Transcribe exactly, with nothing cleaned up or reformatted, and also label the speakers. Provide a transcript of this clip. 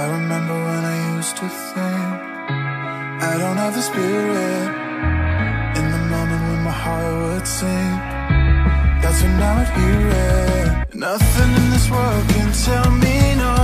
Speaker 1: remember when I used to think I don't have the spirit. In the moment when my heart would sink, that's when I would hear it. Nothing in this world can tell me no.